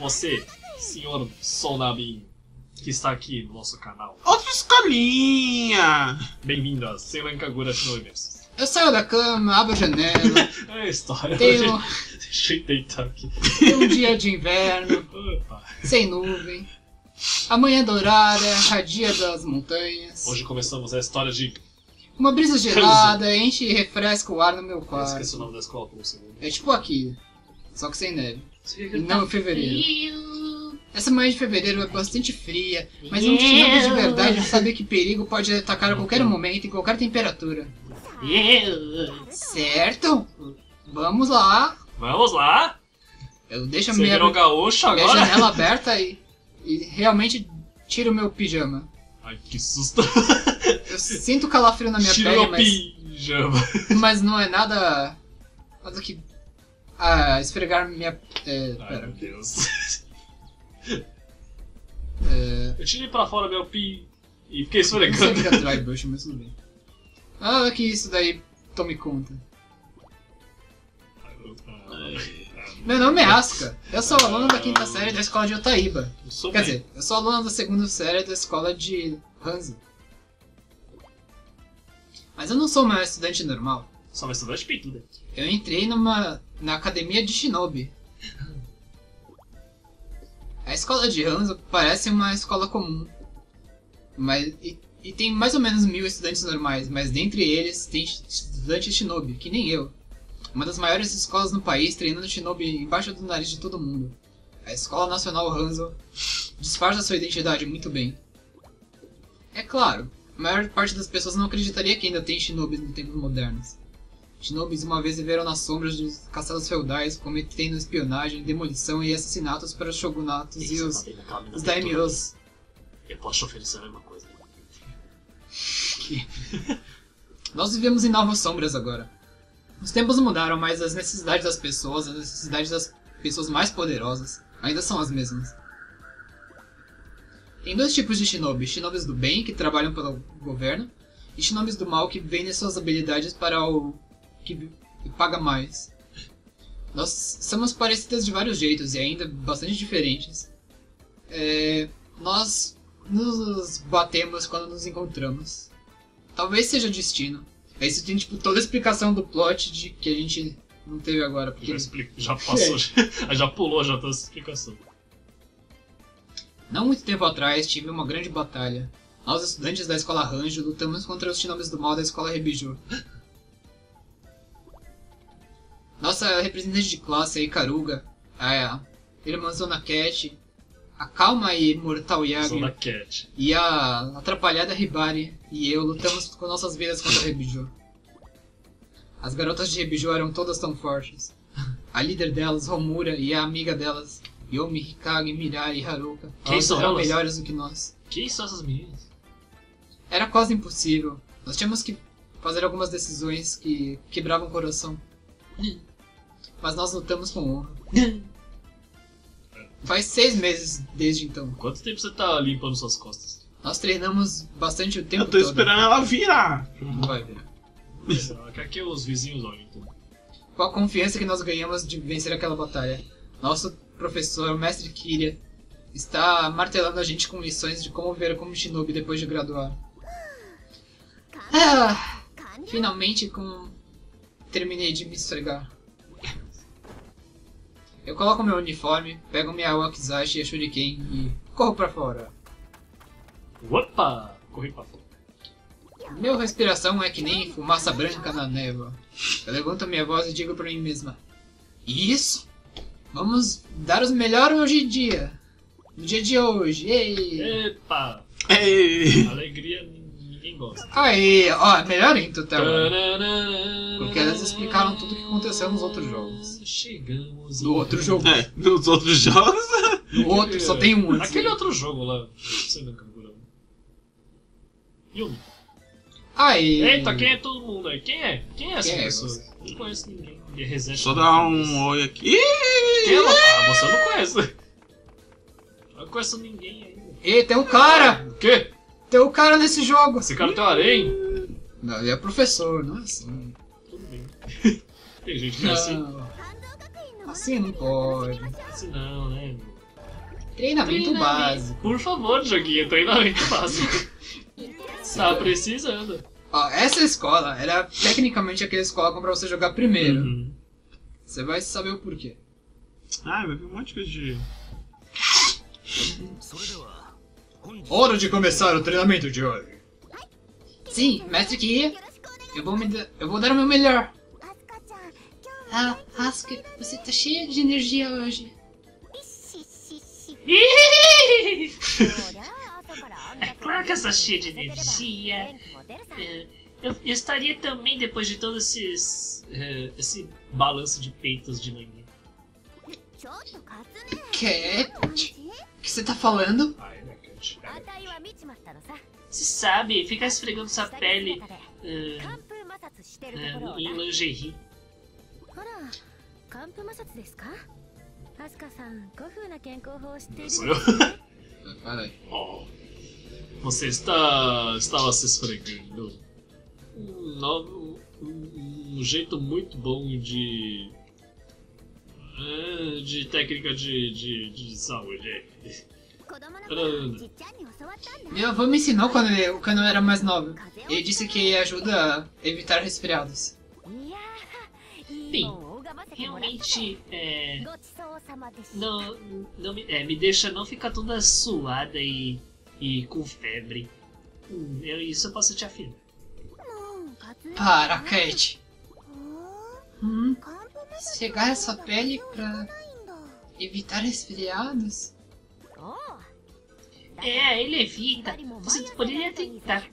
você, senhor Sonabi, que está aqui no nosso canal. Outra escolinha! Bem-vindo a Seiran-Kagura Shinobi Versus. Eu saio da cama, abro a janela, É a história. Tenho- Deixa eu deitar aqui. tem um dia de inverno, Opa. sem nuvem. A manhã dourada, a dia das montanhas. Hoje começamos a história de... Uma brisa gelada enche e refresca o ar no meu Eu quarto. esqueci o nome da escola por um segundo. É tipo aqui, só que sem neve. E Não. não em fevereiro. Essa manhã de fevereiro é bastante fria, mas um shinobis de verdade sabe que perigo pode atacar a qualquer momento, em qualquer temperatura. Certo? Vamos lá. Vamos lá? Eu deixo a Você minha virou gaúcho minha agora? janela aberta e realmente tiro o meu pijama. Ai, que susto. Eu sinto calafrio na minha Tira pele, meu pijama. mas não é nada que esfregar minha... Ai, pera. meu Deus. Eu tirei pra fora meu pi e fiquei Não sei esfregando. que é dry brush, mas tudo bem. Ah, que isso daí tome conta. Meu nome é Asuka. Eu sou aluno da quinta série da escola de Otaíba. Eu sou Quer bem. dizer, eu sou aluno da segunda série da escola de Hanzo. Mas eu não sou uma estudante normal. Só uma estudante peituda. Eu entrei na academia de Shinobi. A escola de Hanzo parece uma escola comum. E tem mais ou menos 1000 estudantes normais, mas dentre eles tem estudantes Shinobi, que nem eu. Uma das maiores escolas no país treinando Shinobi embaixo do nariz de todo mundo. A Escola Nacional Hanzo disfarça sua identidade muito bem. É claro, a maior parte das pessoas não acreditaria que ainda tem Shinobis nos tempos modernos. Shinobis uma vez viveram nas sombras dos castelos feudais, cometendo espionagem, demolição e assassinatos para os shogunatos e os daimyos. Eu posso te oferecer a mesma coisa. Nós vivemos em novas sombras agora. Os tempos mudaram, mas as necessidades das pessoas, as necessidades das pessoas mais poderosas, ainda são as mesmas. Tem dois tipos de shinobi: shinobis do bem, que trabalham pelo governo, e shinobis do mal, que vendem suas habilidades para o que paga mais. Nós somos parecidas de vários jeitos e ainda bastante diferentes. Nós nos batemos quando nos encontramos. Talvez seja destino. Isso tem tipo toda a explicação do plot de que a gente não teve agora. Porque... Já passou, já pulou já toda essa explicação. Não muito tempo atrás tive uma grande batalha. Nós, estudantes da escola Ranjo, lutamos contra os shinobis do mal da escola Rebiju. Nossa representante de classe, a Ikaruga, a irmãzona Cat, a calma e mortal Yagi Zona Cat. e a atrapalhada Hibari e eu lutamos com nossas vidas contra a Rebiju. As garotas de Rebiju eram todas tão fortes. A líder delas, Homura, e a amiga delas, Yomi, Hikage, Mirai e Haruka, Quem são eram elas? melhores do que nós. Quem são essas meninas? Era quase impossível. Nós tínhamos que fazer algumas decisões que quebravam o coração. Mas nós lutamos com honra. Faz 6 meses desde então. Quanto tempo você tá limpando suas costas? Nós treinamos bastante o tempo Eu tô todo. esperando ela virar. Não vai ver. Quer que os vizinhos olhem então. Com a confiança que nós ganhamos de vencer aquela batalha, nosso professor, o mestre Kiria, está martelando a gente com lições de como ver como shinobi depois de graduar. Finalmente terminei de me esfregar. Eu coloco meu uniforme, pego minha wakizashi e a shuriken e corro pra fora. Opa! Corri pra fora. Minha respiração é que nem fumaça branca na névoa. Eu levanto minha voz e digo pra mim mesma: Isso! Vamos dar os melhores hoje em dia! No dia de hoje! Ei! Epa! Ei. Alegria ninguém gosta. Aí, ó, melhor em Tutel. Tararara. Porque elas explicaram tudo o que aconteceu nos outros jogos. Chegamos. No outro jogo. Nos outros jogos. No outro, só tem um antes. Aquele outro jogo lá. Você não Kagura. Yumi. Aí. Eita, quem é todo mundo aí? Quem é? Quem é essa Quem é pessoa? você? Não conheço ninguém. Reset. Só dar um oi aqui. Quem é ela? Ah, você não conhece. Eu não conheço ninguém ainda. Ei, tem um cara! O quê? Tem um cara nesse jogo! Esse cara tem um harém? Não, ele é professor, não é assim. Tudo bem. Tem gente que é assim. Não. Assim não pode. Assim não, né? Treinamento básico. Por favor, joguinho, treinamento básico. Tá precisando. Ó, essa escola era tecnicamente aquela escola pra você jogar primeiro. Uhum. Você vai saber o porquê. Ah, vai vir um monte de coisa de... Hora de começar o treinamento de hoje. Sim, mestre Kiria. Eu vou dar o meu melhor. Ah, Asuka, você tá cheia de energia hoje. É claro que eu sou cheia de energia. Eu estaria também depois de todo esse balanço de peitos de manhã. Cat? O que você tá falando? Ai, né, Cat? Você sabe, ficar esfregando sua pele em lingerie. Sou eu? Fala aí. Oh, você estava se esfregando. Um jeito muito bom de técnica de saúde. Meu avô me ensinou quando eu era mais novo. Ele disse que ajuda a evitar resfriados. Bem, realmente me deixa não ficar toda suada e com febre. Isso eu posso te afirmar. Para, Cat. Cegar essa pele pra evitar resfriados? Ele evita. Você poderia tentar.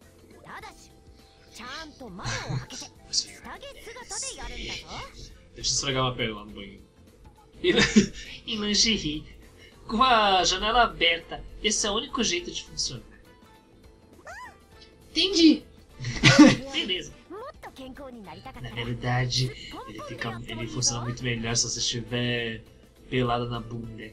Deixa eu esfregar uma pele lá no banheiro. Em lingerie, com a janela aberta. Esse é o único jeito de funcionar. Entendi. Beleza. Na verdade, ele funciona muito melhor se você estiver pelada na bunda.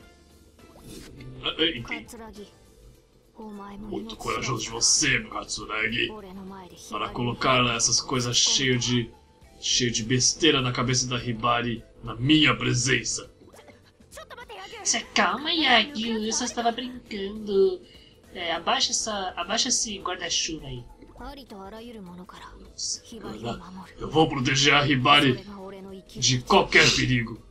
Entendi. Muito corajoso de você, meu Katsuragi, para colocar essas coisas cheias de besteira na cabeça da Hibari na minha presença. Calma, Yagi, eu só estava brincando. Abaixa esse guarda-chuva aí. Nossa, eu vou proteger a Hibari de qualquer perigo.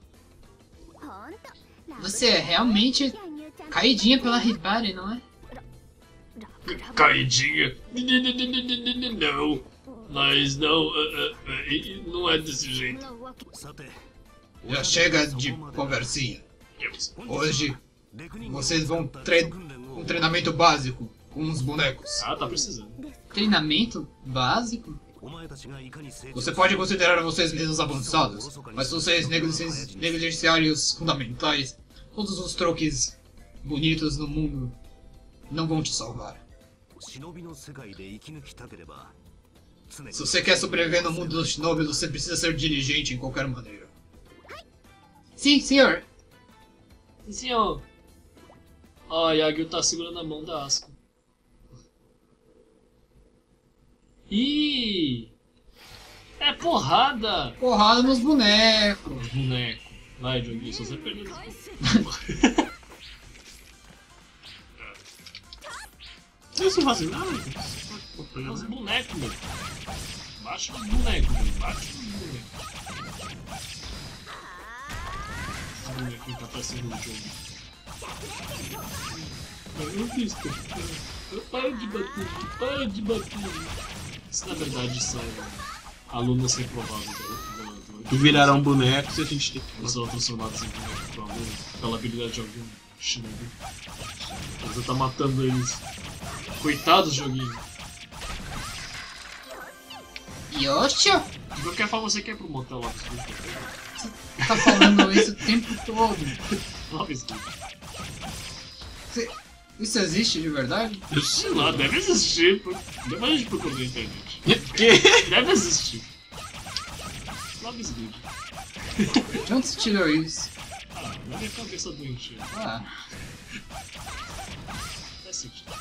Você é realmente caidinha pela Hibari, não é? Caidinha? Não. Mas não é desse jeito. Já chega de conversinha. Hoje vocês vão um treinamento básico com uns bonecos. Ah, tá precisando. Treinamento básico? Você pode considerar vocês mesmos avançados, mas se vocês negligenciarem os fundamentais, todos os truques bonitos no mundo não vão te salvar. Se você quer sobreviver no mundo dos shinobi, você precisa ser diligente em qualquer maneira. Sim, senhor. Senhor. Ó, Yagyu tá segurando a mão da Asuka. Ih! É porrada! Porrada nos bonecos. Boneco. Vai, Joguinho, se você perder. Isso faz nada. Os bonecos, meu. Baixa os bonecos, meu. Baixa os bonecos. Esse bonequinho tá parecendo um jogo. Eu fiz, para de bater, para de bater. Isso na verdade são alunos reprovados Que viraram bonecos e a gente tem que... Eles são transformados em bonecos pro aluno pela habilidade de algum shinobi. Você tá matando eles. Coitados, joguinho. Yoshio? De qualquer forma, você quer ir pro motel lá? Você tá falando isso o tempo todo. Logo isso. Isso existe de verdade? Sei lá, deve existir. Depois a gente procura na internet. Que? Deve existir. Logo esse vídeo. De onde você tirou isso? Ah, na minha cabeça doente. Ah, Faz sentido.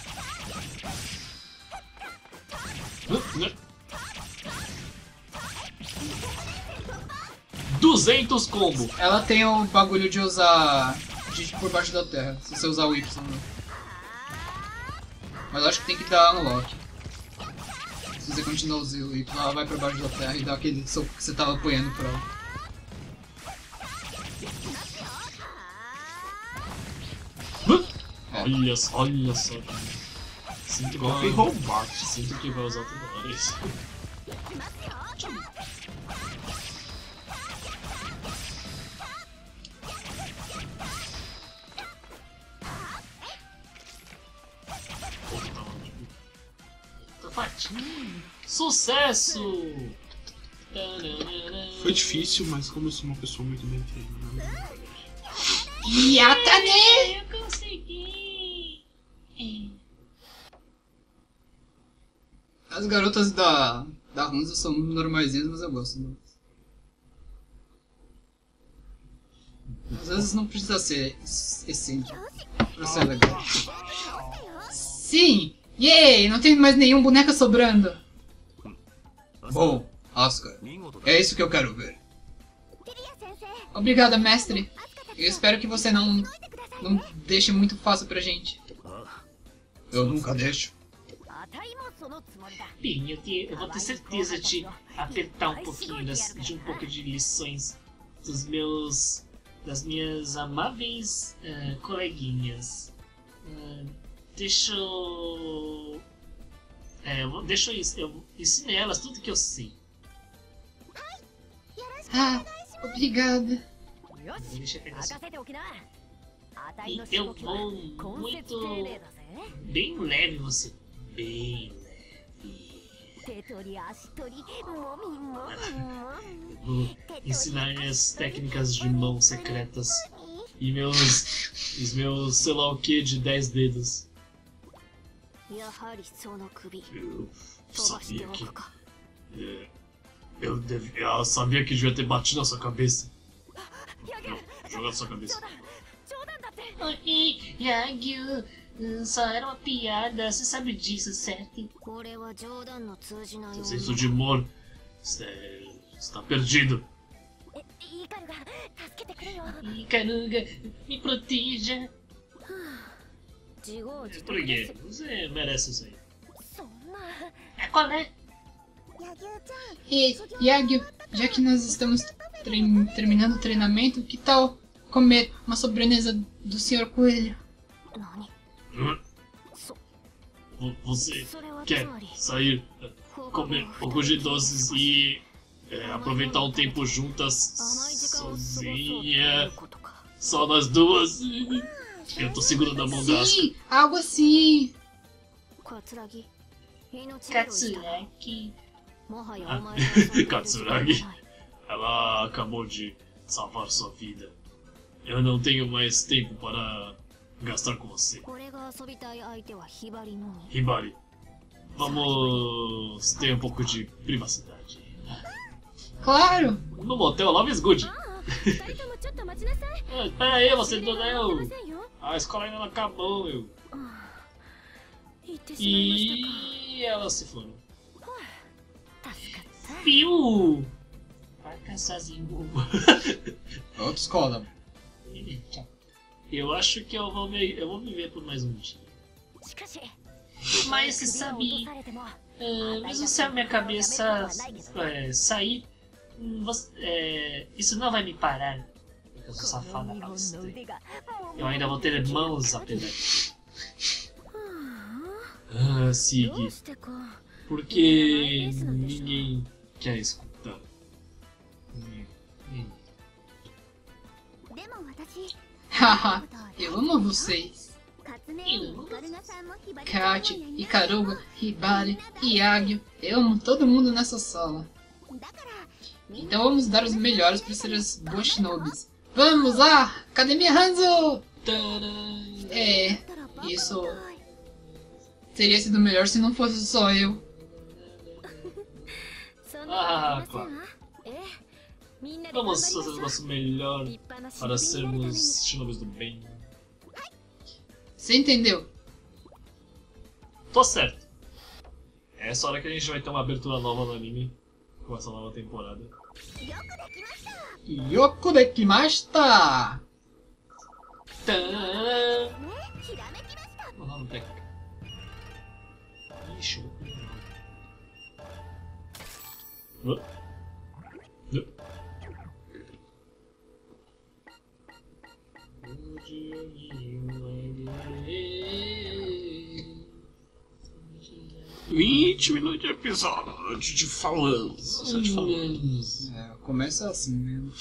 200 combo. ela tem o bagulho de usar gente por baixo da terra, se você usar o Y. Né? Mas eu acho que tem que dar unlock. Se você continuar usando o Y, ela vai pra baixo da terra e dá aquele soco que você tava apoiando por ela. Olha só. Sinto que Golpe vai roubado. Sinto que vai usar toda hora isso. Tá fatinho. Sucesso! Foi difícil, mas como eu sou uma pessoa muito bem treinada. Yatane! Eu consegui! As garotas da Hanzo são normaisinhas, mas eu gosto delas. Às vezes não precisa ser excêntrico pra ser legal. Sim! Yay! Não tem mais nenhum boneco sobrando! Bom, Asuka, é isso que eu quero ver. Obrigada, mestre. Eu espero que você não deixe muito fácil pra gente. Eu nunca deixo. Bem, eu vou ter certeza de apertar um pouquinho de um pouco de lições das minhas amáveis coleguinhas. Deixa eu ensinei elas tudo que eu sei. Ah, obrigada. Deixa eu pegar isso. E eu vou muito bem leve você. Bem leve. Vou ensinar minhas técnicas de mão secretas e os meus sei lá o que de 10 dedos. Eu sabia que eu sabia que devia ter batido na sua cabeça. Não, jogar na sua cabeça. Oi, Yagyu, só era uma piada, você sabe disso, certo? Seu senso de humor está perdido. Ikaruga, me proteja. Por quê? Você merece isso aí. Qual é? E, Yagyu, já que nós estamos terminando o treinamento, que tal comer uma sobremesa do Sr. Coelho? Você quer sair, comer um pouco de doces e aproveitar um tempo juntas, sozinha, só nós duas? Eu tô segurando a mão da Asuka. Sim, algo assim. Katsuragi. Katsuragi, ela acabou de salvar sua vida. Eu não tenho mais tempo para gastar com você. Hibari, vamos ter um pouco de privacidade. Claro. No motel Love is Good. Espera aí, você doeu. A escola ainda não acabou, meu. E elas se foram. Piu! Vai caçar sozinho. Outra escola. Eu acho que eu vou viver por mais um dia. Mas você sabe, mesmo se a minha cabeça sair, isso não vai me parar. Eu sou safada pra você. Eu ainda vou ter mãos apesar de Sig. Porque ninguém quer escutar. Haha, eu amo vocês. Kat, Ikaruga, Hibari, Yagyu, eu amo todo mundo nessa sala. Então vamos dar os melhores para ser as boas shinobis. Vamos lá! Academia Hanzo! Isso teria sido melhor se não fosse só eu. Claro. Vamos fazer o nosso melhor para sermos shinobis do bem. Você entendeu? Tô certo. É essa hora que a gente vai ter uma abertura nova no anime. Com essa nova temporada. Yoku dekimashita! Uma nova técnica. Ixi, eu vou pegar. "20 minutos de episódio de falando. Só de falando. Começa assim mesmo.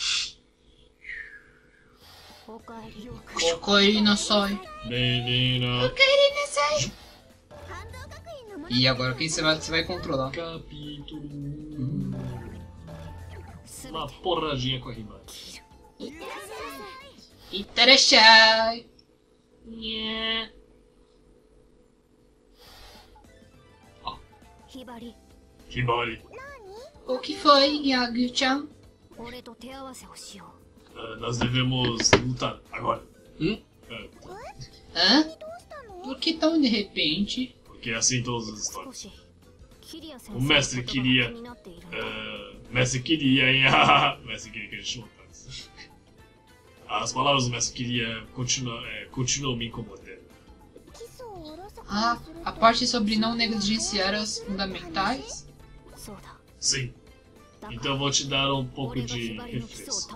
Ocarina Soi. Menina. Ocarina Soi. E agora quem você vai controlar? Capítulo 1. Uma porradinha com a Hibari. Itterashai. Hibari. O que foi, Yagyu-chan? Nós devemos lutar agora. Hã? Por que tão de repente? Porque é assim todas as histórias. O mestre queria. Mestre queria, hein? Mestre queria que a gente lutasse. As palavras do mestre queria continuam me incomodando. Ah, a parte sobre não negligenciar os fundamentais? Sim. Então eu vou te dar um pouco de refresco.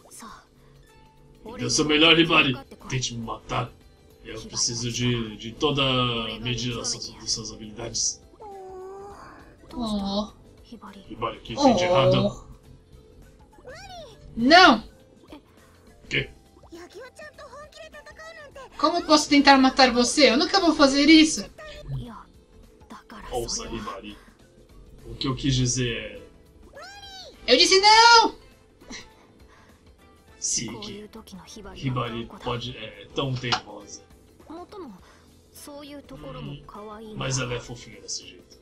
Eu sou melhor, Hibari. Tente me matar. Eu preciso de toda a medida das suas habilidades. Oh. Hibari, o que fez de errado? Não! O quê? Como eu posso tentar matar você? Eu nunca vou fazer isso! Ouça, Hibari. O que eu quis dizer é... Eu disse não! Siki. Hibari é tão teimosa. Mas ela é fofinha desse jeito.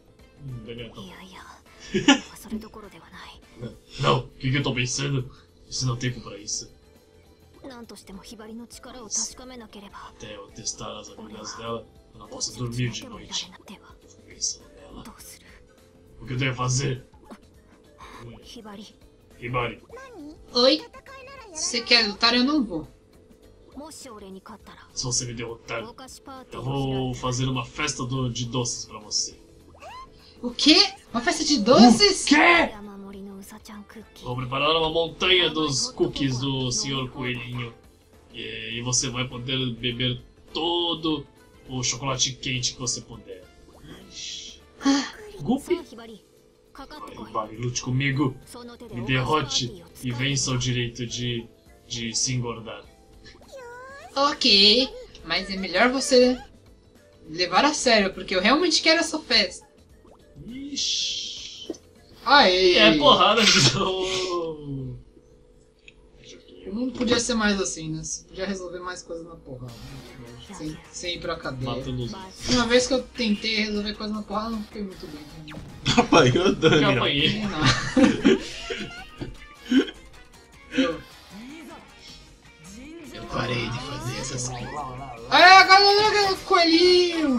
Não, o que eu tô pensando? Isso não tem tempo pra isso. Até eu testar as habilidades dela, eu não posso dormir de noite. Fico pensando nela. O que eu devo fazer? Hibari. Oi? Se você quer lutar, eu não vou. Se você me derrotar, eu vou fazer uma festa de doces pra você. O quê? Uma festa de doces? O quê? Vou preparar uma montanha dos cookies do Sr. Coelhinho. E você vai poder beber todo o chocolate quente que você puder. Guppy? Hibari, lute comigo. Me derrote e vença o direito de se engordar. Ok, mas é melhor você levar a sério, porque eu realmente quero essa festa. Ixi. Aê! É porrada de novo. Não podia ser mais assim, né? Você podia resolver mais coisas na porrada. Sem ir pra cadeia. Matando os... Uma vez que eu tentei resolver coisas na porrada, não fiquei muito bem. Apanhou, Eu Daniel. apanhei. Eu parei de fazer essas coisas. Ah, agora coelhinho!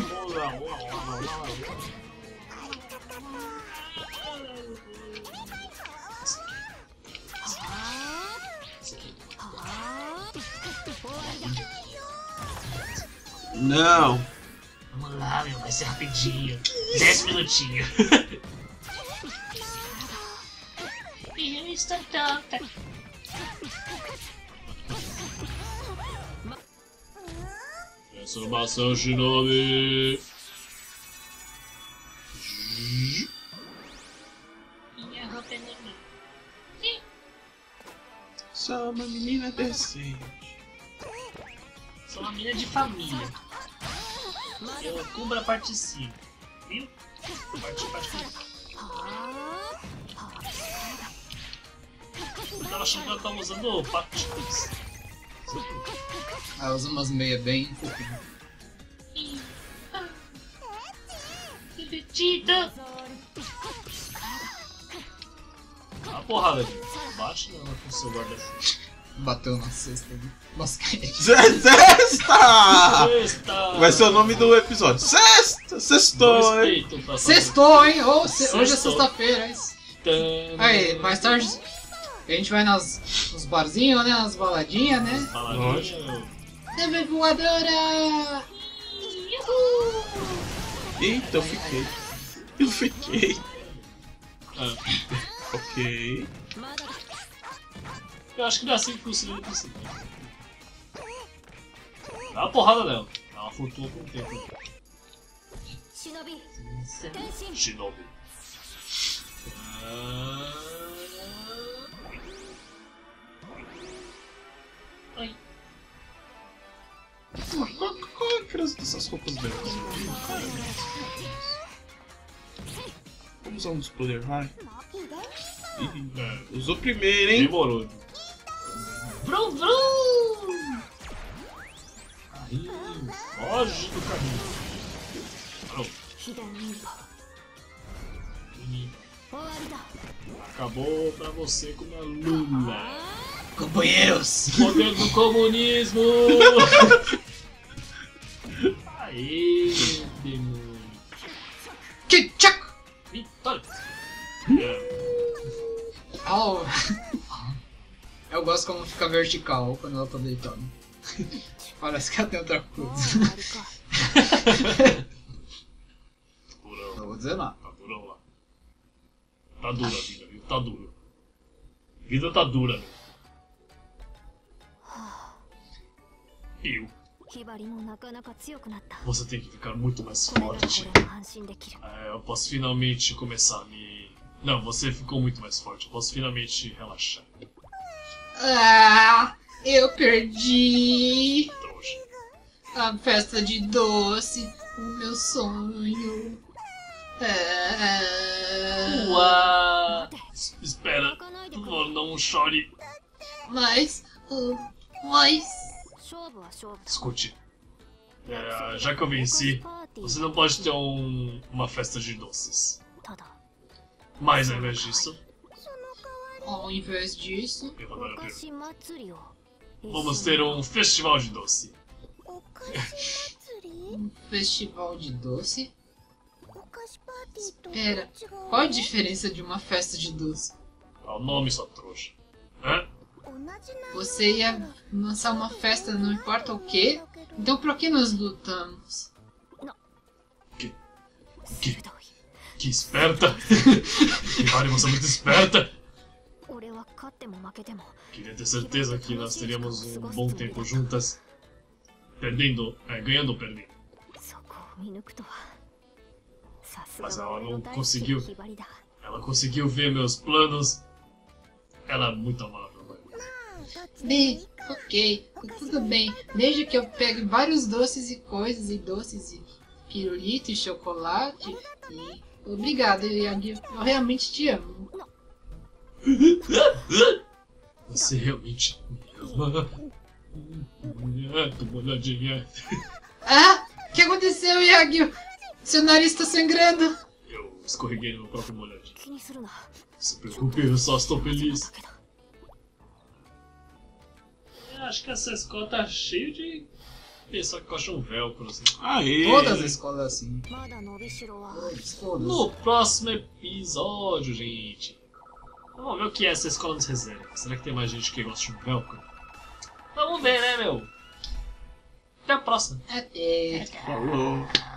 Não. Vamos lá, meu, vai ser rapidinho. 10 minutinhos. Eu estou tonta. Transformação Shinobi. Minha roupa é minha. Sou uma menina decente. Sou uma menina de família. Eu cubro a parte de cima. Viu? Parte de cima. Eu tava achando que ela tava usando patins. Ela usa umas meias bem fofinhas. Divertida! A porrada aqui. Bate com o seu guarda-chuva. Bateu na cesta do basquete. Sexta! Sexta! Vai ser o nome do episódio. Sexta! Sextou, hein? Respeito pra Sextou, hein? Hoje é Sextou. sexta-feira, é isso. Aí, mais tarde a gente vai nos barzinhos, né? Nas baladinhas, né? Baladinha. Neve voadora! Eita, eu fiquei. Eu fiquei. Ok. Eu acho que não é assim que funciona no princípio. Dá uma porrada nela. Ela flutua por um tempo. Shinobi. Ai. Qual é a diferença dessas roupas dela? Vamos usar um dos poderes, vai. Ih, usou primeiro, hein? Demorou. Vrum, vrum! Aí, foge do caminho. Acabou pra você com uma lula. Companheiros! Poder do comunismo! Aê, demônio. Tchak! Vitória! Oh. Eu gosto como fica vertical quando ela tá deitada. Parece que ela tem outra coisa. Durão. Não vou dizer nada. Tá durão lá. Tá dura a vida, viu? Tá dura. A vida tá dura, meu. Eu. Você tem que ficar muito mais forte. Eu posso finalmente começar a me... Não, você ficou muito mais forte. Eu posso finalmente relaxar. Ah, eu perdi Trouxa. a festa de doce, o meu sonho. Uau! Espera, por favor, não chore. Mas... Escute, já que eu venci, você não pode ter uma festa de doces. Mas ao invés disso, Ao invés disso... vamos ter um festival de doce. Um festival de doce? Espera, qual a diferença de uma festa de doce? Qual o nome, sua trouxa? Hã? Você ia lançar uma festa não importa o quê? Então por que nós lutamos? Que esperta! Hibari, você é muito esperta! Queria ter certeza que nós teríamos um bom tempo juntas. Ganhando ou perdendo. Mas ela não conseguiu. Ela conseguiu ver meus planos. Ela é muito amável, vai. Bem, ok, tudo bem. Desde que eu pegue vários doces e coisas, e doces e pirulito e chocolate. E... Obrigado, Yagi. Eu realmente te amo. Você realmente me ama? Toma uma olhadinha. Ah! O que aconteceu, Yagi? Seu nariz tá sangrando. Eu escorreguei no meu próprio molhadinho. Não se preocupe, eu só estou feliz. Eu acho que essa escola tá cheia de pessoa que gosta de um velcro, assim. Aê! Todas as escolas assim. Todas. No próximo episódio, gente. Vamos ver o que é essa escola nos reservas. Será que tem mais gente que gosta de um velcro? Vamos ver, né, meu? Até a próxima. Até. Falou!